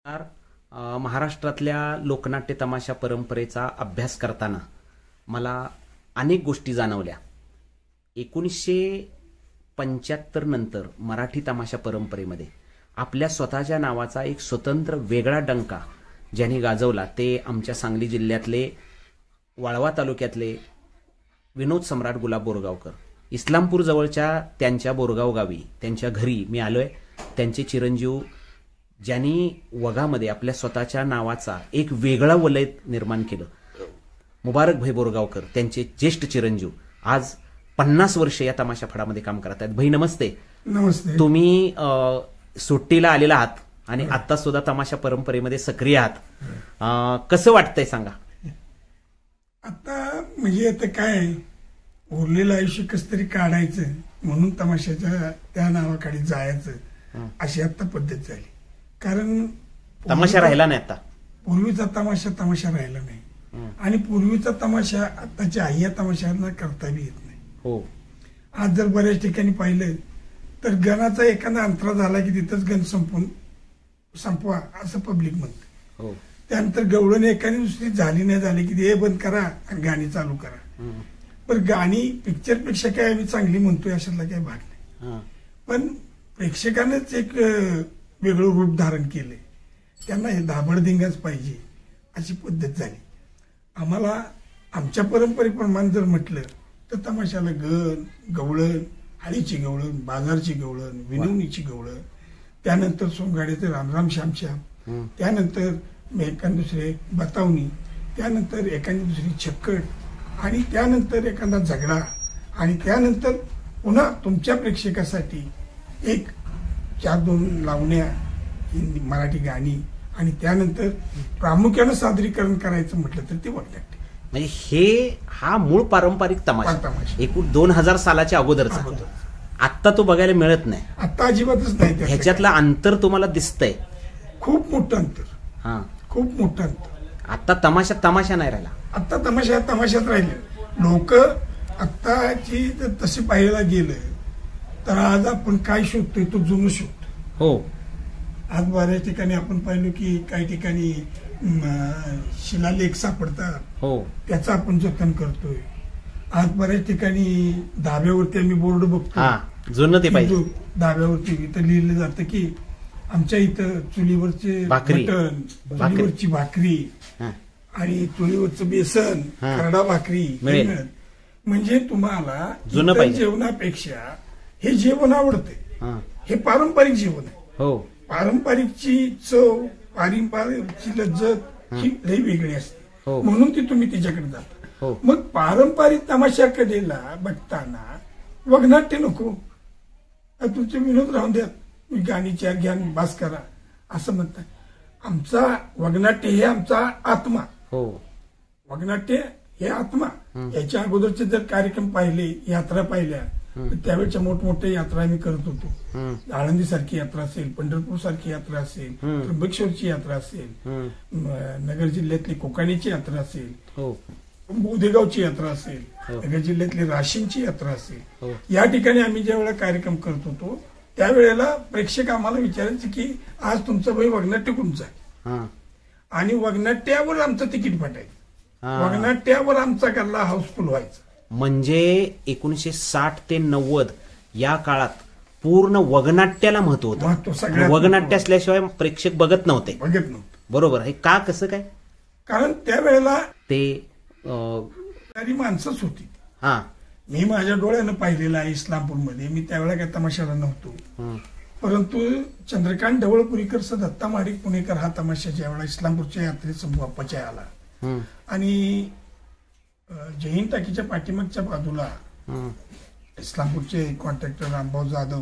महाराष्ट्रातल्या लोकनाट्य तमाशा परंपरेचा अभ्यास करताना मला अनेक गोष्टी जाणवल्या. 1975 नंतर मराठी तमाशा परंपरेमध्ये आपल्या स्वतःच्या नावाचा एक स्वतंत्र वेगळा डंका ज्यांनी गाजवला ते आमच्या सांगली जिल्ह्यातले वाळवा तालुक्यातले विनोद सम्राट गुलाब बोरगावकर. इस्लामपूर जवळच्या त्यांच्या बोरगाव गावी त्यांच्या घरी मी आलोय. त्यांचे चिरंजीव ज्यांनी वगामध्ये आपल्या स्वतःच्या नावाचा एक वेगळा वलय निर्माण केलं, मुबारक भाई बोरगावकर, त्यांचे ज्येष्ठ चिरंजीव आज 50 वर्ष या तमाशा फडामध्ये काम करत आहेत. भाई नमस्ते. नमस्ते. तुम्ही सुट्टीला आलेला आहात आणि आता सुद्धा तमाशा परंपरेमध्ये सक्रिय आहात. कसं वाटतंय सांगा. आता म्हणजे आता काय उरलेलं आयुष्य कसं तरी काढायचं म्हणून तमाशाच्या त्या नावाखाली जायचं अशी आता पद्धत झाली. कारण तमाशा राहिला नाही. आता पूर्वीचा तमाशा राहिला नाही आणि पूर्वीचा तमाशा आताच्या ह्या तमाशांना करता बी येत नाही. हो. आज जर बऱ्याच ठिकाणी पाहिलं तर गणाचा एखादा अंतरा झाला की तिथंच गण संपवा असं पब्लिक म्हणते. हो. त्यानंतर गवळण एखादी दुसरी झाली नाही झाली की हे बंद करा आणि गाणी चालू करा. पण गाणी पिक्चर पेक्षा काय आम्ही चांगली म्हणतोय अशातला काही भाग नाही. पण प्रेक्षकांनाच एक वेगळं रूप धारण केलंय. त्यांना हे धाबडधिंगाच पाहिजे अशी पद्धत झाली. आम्हाला आमच्या परंपरेप्रमाणे जर म्हटलं तर तमाशाला गण, गवळण, हळीची गवळण, बाजारची गवळण, विनवणीची गवळण, त्यानंतर सोमगाड्याचे रामराम श्यामश्याम, त्यानंतर एखाद दुसरे बतावणी, त्यानंतर एखादी दुसरी छक्कड आणि त्यानंतर एखादा झगडा आणि त्यानंतर पुन्हा तुमच्या प्रेक्षकासाठी एक 4-2 लावण्या, हिंदी मराठी गाणी आणि त्यानंतर प्रामुख्यानं सादरीकरण करायचं म्हटलं तर ते वगनाट्य. म्हणजे हा मूळ पारंपरिक तमाशा एकूण 2000 सालाच्या अगोदरचा. आता तो बघायला मिळत नाही. आता अजिबातच नाही. ह्याच्यातलं अंतर तुम्हाला दिसतंय. खूप मोठं अंतर. खूप मोठं अंतर. आता तमाशा नाही राहिला. आता तमाशात राहिले लोक. आत्ताची तशी पाहायला गेलं तर आज आपण काय शोधतोय तो जुनं शोधतो. हो. आज बऱ्याच ठिकाणी आपण पाहिलो की काही ठिकाणी शिलालेख सापडतात. हो. त्याचं आपण जतन करतोय. आज बऱ्याच ठिकाणी धाब्यावरती आम्ही बोर्ड बघतो जुनं ते पाहिजे. धाब्यावरती इथं लिहिलं जातं की आमच्या इथं चुलीवरचे मटण, चुलीवरची भाकरी आणि चुलीवरचं बेसन, खरडा भाकरी मिळत. म्हणजे तुम्हाला जेवणापेक्षा हे जेवण आवडते. हे पारंपरिक जेवण आहे. हो. पारंपरिकची चव, पारंपरिकची लज्जत ही लई वेगळी असते. म्हणून ती तुम्ही तिच्याकडे जाता. मग पारंपरिक तमाशाकडेला बघताना वगनाट्य नको, तुमचे विनोद राहून द्या, गाणी 4 घ्या बास करा असं म्हणतात. आमचा वगनाट्य हे आमचा आत्मा. वगनाट्य हे आत्मा. याच्या अगोदरचे जर कार्यक्रम पाहिले, यात्रा पाहिल्या तर त्यावेळेच्या मोठमोठ्या यात्रा आम्ही करत होतो. आळंदी सारखी यात्रा असेल, पंढरपूर सारखी यात्रा असेल, त्र्यंबकेश्वरची यात्रा असेल, नगर जिल्ह्यातली कोकाणीची यात्रा असेल, बोधेगावची यात्रा असेल, नगर जिल्ह्यातली राशींची यात्रा असेल. या ठिकाणी आम्ही ज्या वेळेला कार्यक्रम करत होतो त्यावेळेला प्रेक्षक आम्हाला विचारायचे की आज तुमचं भाई वगनाट्य कोणचं आहे आणि वगनाट्यावर आमचं तिकीट फाटायचं. वगनाट्यावर आमचा गल्ला हाऊसफुल व्हायचा. म्हणजे 1960 ते 90 या काळात पूर्ण वगनाट्याला महत्व होतं. वगनाट्य असल्याशिवाय प्रेक्षक बघत नव्हते. बरोबर आहे. का कसं काय? कारण त्यावेळेला ते माणसंच होती. मी माझ्या डोळ्यानं पाहिलेलं आहे इस्लामपूरमध्ये. मी त्यावेळेला काही तमाशाला नव्हतो. परंतु चंद्रकांत ढवळपुरीकर सर, दत्ता महाडिक पुणेकर हा तमाशा ज्या वेळेला इस्लामपूरच्या यात्रेत संपवायचा आला आणि जैन टाकीच्या पाठीमागच्या बाजूला इस्लामपूरचे कॉन्ट्रॅक्टर रामभाऊ जाधव,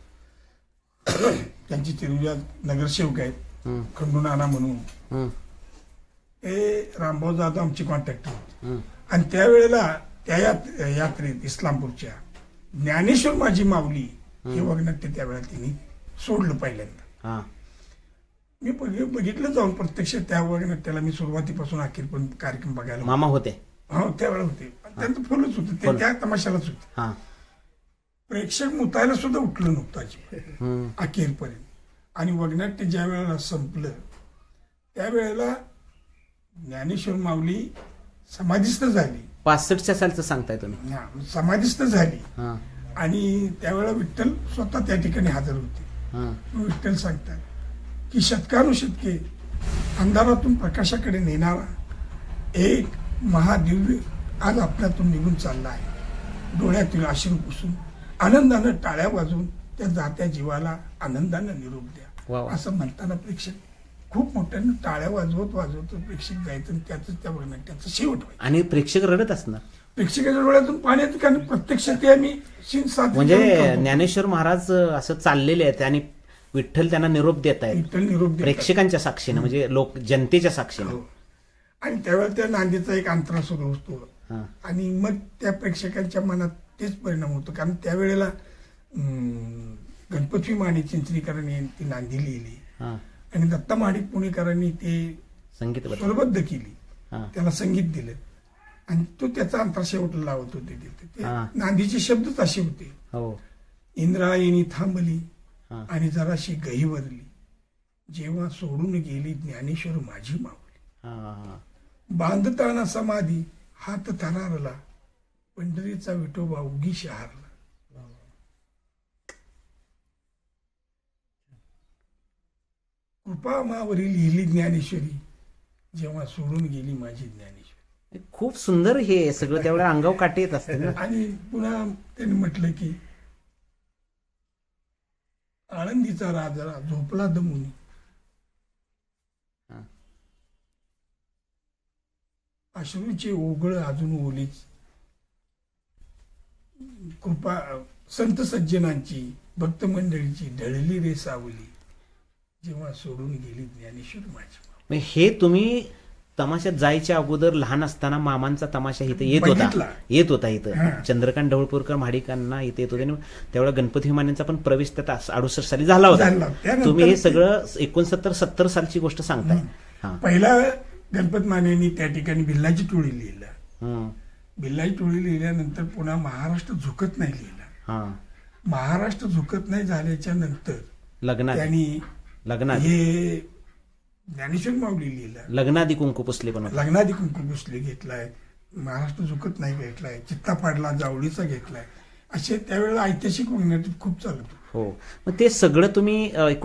त्यांची तिरुजा नगरसेवक आहेत खंडू नाना म्हणून, हे रामभाऊ जाधव आमचे कॉन्ट्रॅक्टर होते. आणि त्यावेळेला त्या यात्रेत इस्लामपूरच्या ज्ञानेश्वर माझी माऊली हे वगनाट्य त्यावेळेला त्यांनी सोडलं पहिल्यांदा. मी बघितलं जाऊन प्रत्यक्ष त्या वगनाट्याला. मी सुरुवातीपासून अखेरपर्यंत कार्यक्रम बघायला. मामा होते त्यावेळेला होते. त्यांचं फुलच होतं ते त्या तमाशालाच होते. प्रेक्षक मुतायला सुद्धा उठलं नव्हतं अखेरपर्यंत. आणि वगनाट्य ज्या वेळेला संपलं त्यावेळेला ज्ञानेश्वर माऊली समाधिस्थ झाली. 65च्या सालचं सांगताय तुम्ही? समाधिस्थ झाली. आणि त्यावेळेला विठ्ठल स्वतः त्या ठिकाणी हजर होते. विठ्ठल सांगतात की शतकानुशतके अंधारातून प्रकाशाकडे नेणारा एक महादिव्य आज आपल्यातून निघून चालला आहे. डोळ्यातील अश्रू पुसून आनंदानं टाळ्या वाजवून त्या जात्या जीवाला आनंदानं निरोप द्या, असं म्हणताना प्रेक्षक खूप मोठ्यानं टाळ्या वाजवत प्रेक्षक जायचं आणि त्या बघण्याचं शेवट व्हायचं. आणि प्रेक्षक रडत असणार. प्रेक्षकाच्या डोळ्यातून पाण्याचं, कारण प्रत्यक्ष ते आम्ही म्हणजे ज्ञानेश्वर महाराज असं चाललेले आहेत आणि विठ्ठल त्यांना निरोप देत आहेत प्रेक्षकांच्या साक्षीनं, म्हणजे लोक जनतेच्या साक्षीनं. आणि त्यावेळेला त्या नांदीचा एक अंतरा सुरू होतो आणि मग त्या प्रेक्षकांच्या मनात तेच परिणाम होतो. कारण त्यावेळेला गणपती माने चिंचणीकरांनी ती नांदी लिहिली आणि दत्ता महाडिक पुणेकरांनी ते संगीत स्वरबद्ध केली, त्याला संगीत दिलं आणि तो त्याचा अंतर शेवटला लावत होते तिथे. नांदीचे शब्दच असे होते, इंद्रायणी थांबली आणि जराशी गही वरली, जेव्हा सोडून गेली ज्ञानेश्वर माझी माऊली, बांधताना समाधी हात थरारला, पंढरीचा विठोबा उगी शहारला. कृपा मावरी लिहिली ज्ञानेश्वरी, जेव्हा सोडून गेली माझी ज्ञानेश्वरी. खूप सुंदर हे सगळं त्यावेळेला अंगावर काटे येत असते. आणि पुन्हा त्यांनी म्हटलं की आळंदीचा राजा झोपला दमुनी, अश्रूचे ओघळ अजून ओलीच, कृपा संत सज्जनांची भक्त मंडळीची ढळली रे सावली, जेव्हा सोडून गेली ज्ञानेश्वर माझी. हे तुम्ही तमाशात जायच्या अगोदर लहान असताना मामांचा तमाशा इथे येत होता इथं चंद्रकांत ढवळपूरकर महाडिकांना इथे येत होते. त्यावेळेला गणपती मानेंचा पण प्रवेश त्यात 68 साली झाला होता. तुम्ही हे सगळं 69-70 सालची गोष्ट सांगताय. पहिला गणपती मानेंनी त्या ठिकाणी भिल्लाची टोळी लिहिलं. भिल्लाची टोळी लिहिल्यानंतर पुन्हा महाराष्ट्र झुकत नाही लिहिलं. महाराष्ट्र झुकत नाही झाल्याच्या नंतर लग्नात हे ज्ञानेश्वर माऊली लिहिलं. लग्नादी कुंकू पुसले पण लग्नादी कुंकू पुसले घेतलाय, महाराष्ट्र झुकत नाही घेतलाय, चित्ता पाडला जावळीचा घेतलाय, असे त्यावेळेला ऐतिहासिक वगैरे खूप चालत. हो, मग ते सगळं तुम्ही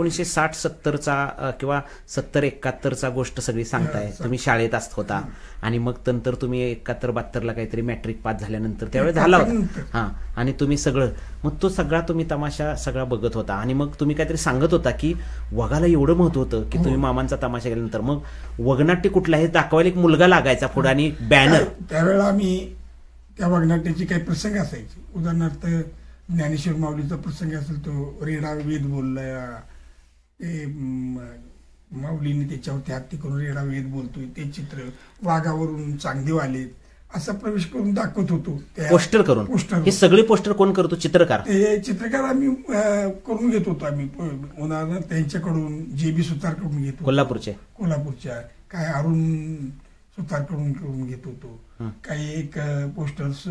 1960-70चा किंवा 70-71चा गोष्ट सगळी सांगताय. तुम्ही शाळेत होता आणि मग नंतर तुम्ही 71-72ला काहीतरी मॅट्रिक पास झाल्यानंतर त्यावेळेस झाला होता. आणि तुम्ही सगळं मग तो सगळा तुम्ही तमाशा सगळा बघत होता आणि मग तुम्ही काहीतरी सांगत होता की वगाला एवढं महत्व होतं की तुम्ही मामांचा तमाशा केल्यानंतर मग वगनाट्य कुठला हे दाखवायला एक मुलगा लागायचा पुढे आणि बॅनर. त्यावेळेला आम्ही त्या वगनाट्याची काही प्रसंग असायचे. उदाहरणार्थ ज्ञानेश्वर माऊलीचा प्रसंग असेल, तो रेडा वेद बोलला, ते माऊलीने त्याच्यावरती हत्ती करून रेडा वेद बोलतोय, ते चित्र वाघावरून चांगदेव आले असा प्रवेश करून दाखवत होतो. पोस्टर करून. हे सगळे पोस्टर कोण करतो? चित्रकार. ते चित्रकार आम्ही करून घेत होतो. आम्ही उदाहरणार्थ त्यांच्याकडून JB सुतारकडून घेतो, कोल्हापूरच्या काय अरुण सुतारकडून करून घेत होतो. काही एक पोस्टर्स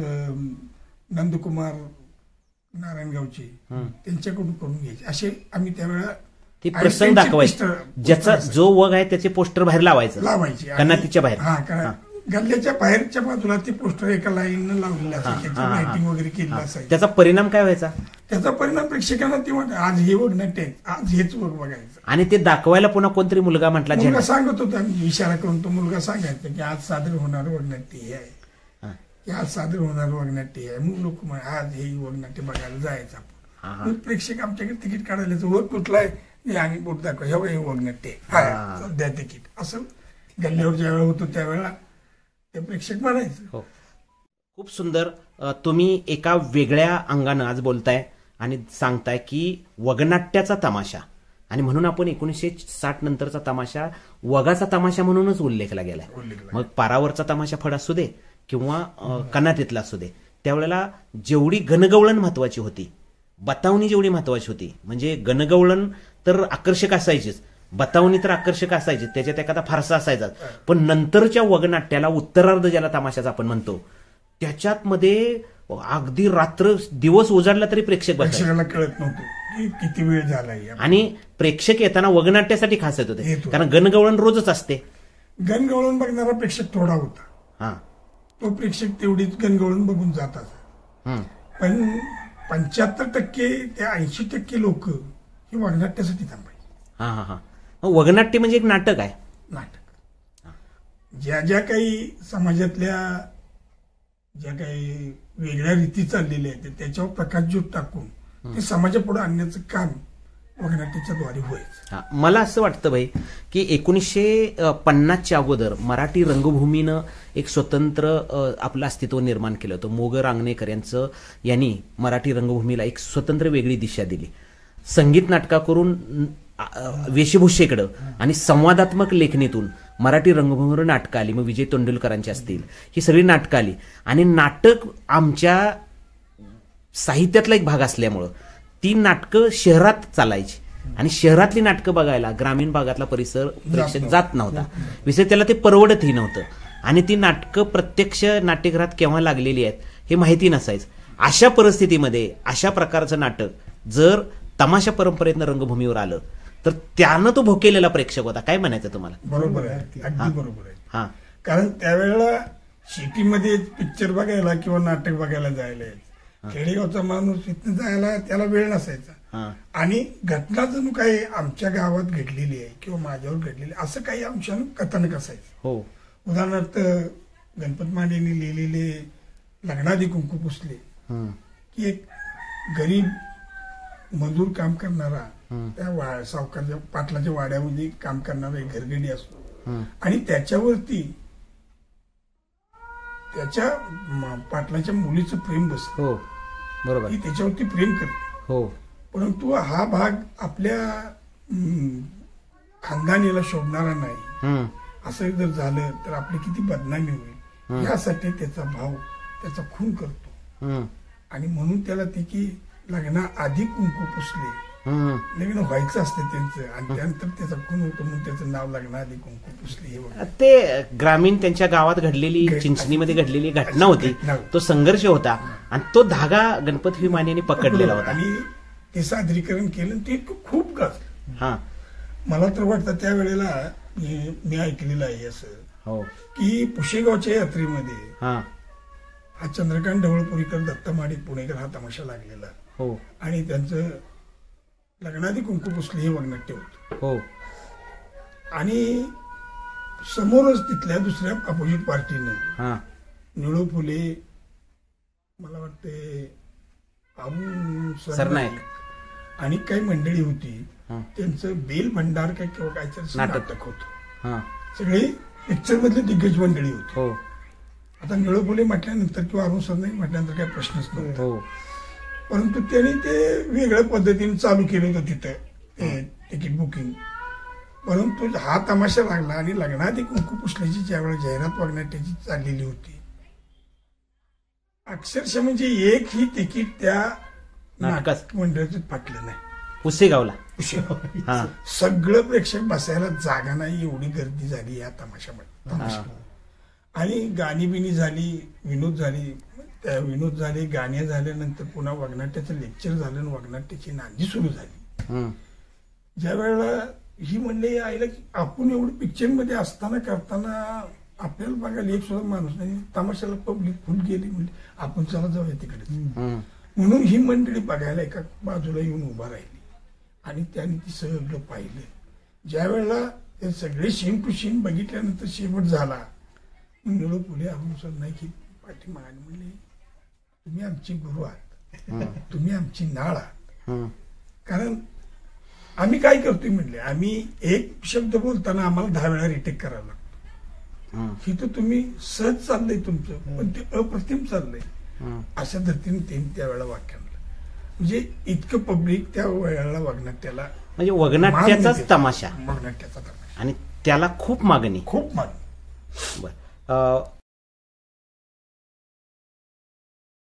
नंदकुमार नारायणगावचे त्यांच्याकडून करून घ्यायचे. असे आम्ही त्यावेळेला ते प्रसंग दाखवायचे. ज्याचा जो वग आहे त्याचे पोस्टर बाहेर लावायचे कन्नातीच्या बाहेर. गल्ल्याच्या बाहेरच्या बाजूला ते पोस्टर एका लाईननं लावलेलं असायचं, लाइटिंग वगैरे केलेलं असायचं. त्याचा परिणाम काय व्हायचा? त्याचा परिणाम प्रेक्षकांना ते म्हणत आज हे वग नटे, आज हेच वग बघायचं. आणि ते दाखवायला पुन्हा कोणतरी मुलगा म्हटला, सांगत होता इशारा करून, तो मुलगा सांगायचा की आज सादर होणार वगनाट्य हे आहे, की आज सादर होणार वगनाट्य आहे. मग लोक आज हे वगनाट्य बघायला जायचं आपण. प्रेक्षक आमच्याकडे तिकीट काढायला वग कुठला आहे आणि बोट दाखवा, हे वगनाट्य द्या तिकीट, असं गल्ल्यावर ज्यावेळेला होतो त्यावेळेला ते प्रेक्षक म्हणायचं. खूप सुंदर. तुम्ही एका वेगळ्या अंगानं आज बोलताय आणि सांगताय की वगनाट्याचा तमाशा, आणि म्हणून आपण 1960 नंतरचा तमाशा वगाचा तमाशा म्हणूनच उल्लेखला गेलाय. मग पारावरचा तमाशा फड असू दे किंवा कन्नातीतला असू दे, त्यावेळेला जेवढी गणगवळण महत्वाची होती, बतावणी जेवढी महत्वाची होती, म्हणजे गणगवळण तर आकर्षक असायचीच, बतावणी तर आकर्षक असायची, त्याच्यात एखादा फारसा असायचा, पण नंतरच्या वगनाट्याला उत्तरार्ध ज्याला तमाशाचा आपण म्हणतो, त्याच्यात मध्ये अगदी रात्र दिवस उजाडला तरी प्रेक्षकाला कळत नव्हतं. की किती वेळ झालाय. आणि प्रेक्षक येताना वगनाट्यासाठी खास येत होते, कारण गणगवळण रोजच असते. गणगवळण बघणारा प्रेक्षक थोडा होता. हा, तो प्रेक्षक तेवढीच गणगवळण बघून जातात. पण 75% ते 80% लोक हे वगनाट्यासाठी थांबायचे. हा हा हा. वगनाट्य म्हणजे एक नाटक आहे. नाटक ज्या ज्या काही समाजातल्या ज्या काही वेगळ्या रीती चाललेल्या आहेत त्याच्यावर प्रकाशज्योत टाकून ते समाजापुढे आणण्याचं काम वगनाट्याच्या द्वारे व्हायचं. मला असं वाटतं भाई की 1950च्या अगोदर मराठी रंगभूमीनं एक स्वतंत्र आपलं अस्तित्व निर्माण केलं होतं. मोग रांगणेकर यांनी मराठी रंगभूमीला एक स्वतंत्र वेगळी दिशा दिली. संगीत नाटका करून वेशभूषेकडं आणि संवादात्मक लेखणीतून मराठी रंगभूमीवर नाटकं आली. मग विजय तेंडुलकरांची असतील, ही सगळी नाटकं आली. आणि नाटक आमच्या साहित्यातला एक भाग असल्यामुळं ती नाटकं शहरात चालायची आणि शहरातली नाटकं बघायला ग्रामीण भागातला परिसर प्रेक्षक जात नव्हता. विषय त्याला ते परवडतही नव्हतं आणि ती नाटकं प्रत्यक्ष नाट्यगृहात केव्हा लागलेली आहेत हे माहिती नसायचं. अशा परिस्थितीमध्ये अशा प्रकारचं नाटक जर तमाशा परंपरेतनं रंगभूमीवर आलं तर त्यानं तो भोकेलेला प्रेक्षक होता. काय म्हणायचं तुम्हाला? बरोबर आहे, अगदी बरोबर आहे. हा, कारण त्यावेळेला सिटीमध्ये पिक्चर बघायला किंवा नाटक बघायला जायला खेडेगावचा माणूस इथनं जायला त्याला वेळ नसायचा. आणि घटना जणू काही आमच्या गावात घडलेली आहे किंवा माझ्यावर घडलेली असं काही आमच्यानं कथानक असायचं. उदाहरणार्थ गणपत मांडेंनी लिहिलेले लग्नाआधी कुंकू पुसले की एक गरीब मजूर काम करणारा त्या सावकारच्या पाटलाच्या वाड्यामध्ये काम करणारा एक घरगडी असतो आणि त्याच्यावरती त्याच्या पाटलाच्या मुलीचं प्रेम बसतं. बरोबर, त्याच्यावरती प्रेम करते. परंतु हा भाग आपल्या खानदानीला शोभणारा नाही. असं जर झालं तर आपली किती बदनामी होईल यासाठी त्याचा भाव त्याचा खून करतो. आणि म्हणून त्याला ती की लग्ना आधी कुंकू पुसले, लग्न व्हायचं असतं त्यांचं आणि त्यानंतर त्याचा खून होतो म्हणून त्याचं नाव लग्नाआधी कुंकू पुसले. ते ग्रामीण त्यांच्या गावात घडलेली चिंचणीमध्ये घडलेली घटना होती. तो संघर्ष होता आणि तो धागा गणपत विमानेने पकडलेला होता आणि ते सादरीकरण केलं. ते खूप गाजलं. मला तर वाटतं त्यावेळेला मी ऐकलेलं आहे असं की पुशेगावच्या यात्रेमध्ये हा चंद्रकांत ढवळपुरीकर, दत्ता माडी पुणेकर हा तमाशा लागलेला आणि त्यांचं लग्नाआधी कुंकू पुसले हे वगनाट्य होतं. आणि समोरच तिथल्या दुसऱ्या अपोजिट पार्टीनं निळू फुले, मला वाटते अबू सरनाईक आणि काही मंडळी होती, त्यांचं बेल भंडार काय किंवा काहीतरी नाटक होतं. सगळे पिक्चर मधले दिग्गज मंडळी होती. आता निळू फुले म्हटल्यानंतर किंवा अरुण सरनाईक म्हटल्यानंतर काही प्रश्नच नव्हता. परंतु त्यांनी ते वेगळ्या पद्धतीने चालू केलं होतं तिथं तिकीट बुकिंग. परंतु हा तमाशा लागला आणि लग्नाआधी कुंकू पुसल्याची ज्यावेळेला जाहिरात वगनाट्याची चाललेली होती, अक्षरशः म्हणजे एक ही तिकीट त्या नाटक मंडळाचं फाटलं नाही. पुसेगावला सगळं प्रेक्षक बसायला जागा नाही, एवढी गर्दी झाली या तमाशामध्ये. आणि गाणी बिनी झाली, विनोद झाली, त्या विनोद झाले, गाणे झाल्यानंतर पुन्हा वगनाट्याचं लेक्चर झालं आणि वगनाट्याची नांदी सुरू झाली. ज्या वेळेला ही म्हणले आईला की आपण एवढं पिक्चर मध्ये असताना करताना आपल्याला बघायला एक सुद्धा माणूस नाही, तमाशाला पब्लिक फुल गेली, म्हणजे आपण चला जाऊया तिकडे. म्हणून ही मंडळी बघायला एका बाजूला येऊन उभा राहिली आणि त्यांनी ती सगळं पाहिलं. ज्या वेळेला ते सगळे सीन टू सीन बघितल्यानंतर शेवट झाला, निळू फुले अरुण सरनाईक पाठीमागे म्हणले तुम्ही आमची गुरु आहात, तुम्ही आमची नाळ आहात. कारण आम्ही काय करतोय म्हणले, आम्ही एक शब्द बोलताना आम्हाला 10 वेळा रिटेक करावा लागतो. ही तर तुम्ही सहज चाललंय तुमचं, पण ते अप्रतिम चाललंय. अशा धर्तीने त्यांनी त्यावेळेला वाक्य आणलं. म्हणजे इतकं पब्लिक त्या वेळेला वगनाट्याला, म्हणजे वगनाट्याचाच तमाशा, वगनाट्याचा तमाशा आणि त्याला खूप मागणी. बरं,